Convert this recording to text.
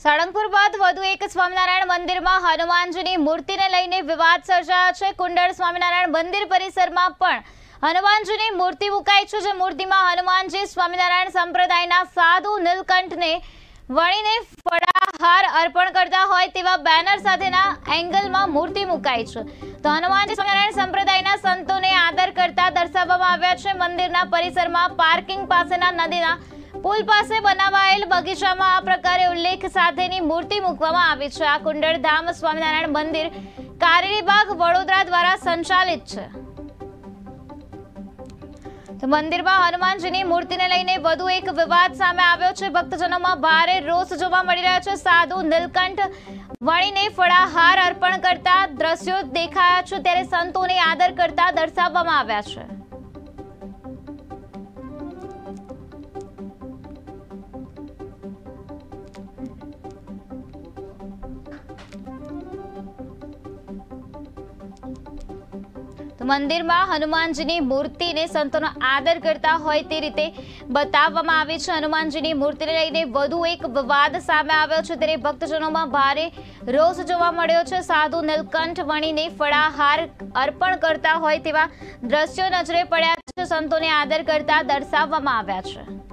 સાળંગપુર બાદ વધુ એક સ્વામિનારાયણ મંદિરમાં હનુમાનજીની મૂર્તિને લઈને વિવાદ સર્જાયો છે। કુંડળ સ્વામિનારાયણ મંદિર પરિસરમાં પણ હનુમાનજીની મૂર્તિ મુકાઈ છે, જે મૂર્તિમાં હનુમાનજી સ્વામિનારાયણ સંપ્રદાયના સાધુ નીલકંઠને વણીને ફળાહાર અર્પણ કરતા હોય તેવા બેનર સાથેના એંગલમાં મૂર્તિ મુકાઈ છે। તો હનુમાનજી સ્વામિનારાયણ સંપ્રદાયના સંતોને આદર કરતા દર્શાવવામાં આવ્યા છે। મંદિરના પરિસરમાં પાર્કિંગ પાસેના નદીના પુલ પાસે બનાવાયેલ બગીચામાં આ પ્રકારે ઉલ્લેખ સાથેની મૂર્તિ મૂકવામાં આવી છે। આ કુંડળ ધામ સ્વામિનારાયણ મંદિર કારેલીબાગ વડોદરા દ્વારા સંચાલિત છે। તો મંદિરમાં હનુમાનજીની મૂર્તિને લઈને વધુ એક વિવાદ સામે આવ્યો છે। ભક્તજનોમાં ભારે રોષ જોવા મળી રહ્યો છે। સાધુ નીલકંઠ વણીને ફળાહાર અર્પણ કરતા દ્રશ્યો દેખાયા છે, ત્યારે સંતોને આદર કરતા દર્શાવવામાં આવ્યા છે। તો મંદિરમાં હનુમાનજીની મૂર્તિને સંતોનો આદર કરતા હોય તે રીતે બતાવવામાં આવી છે। હનુમાનજીની મૂર્તિને લઈને વધુ એક વિવાદ સામે આવ્યો છે, ત્યારે ભક્તજનોમાં ભારે રોષ જોવા મળ્યો છે। સાધુ નીલકંઠ વણીને ફળાહાર અર્પણ કરતા હોય તેવા દ્રશ્યો નજરે પડ્યા છે, સંતોને આદર કરતા દર્શાવવામાં આવ્યા છે।